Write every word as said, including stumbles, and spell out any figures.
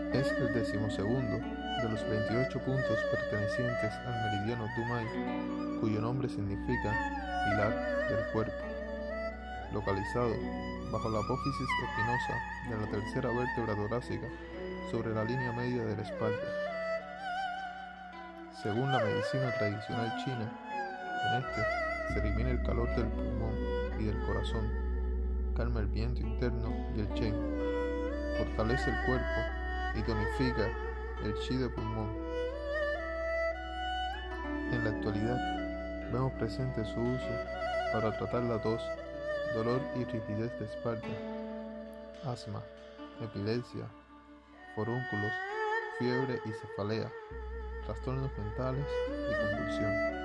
Es el decimosegundo de los veintiocho puntos pertenecientes al meridiano Dumai, cuyo nombre significa pilar del cuerpo, localizado bajo la apófisis espinosa de la tercera vértebra torácica sobre la línea media de la espalda. Según la medicina tradicional china, en este se elimina el calor del pulmón y del corazón, calma el viento interno y el chen, fortalece el cuerpo y tonifica el chi de pulmón. En la actualidad vemos presente su uso para tratar la tos, dolor y rigidez de espalda, asma, epilepsia, forúnculos, fiebre y cefalea, trastornos mentales y convulsión.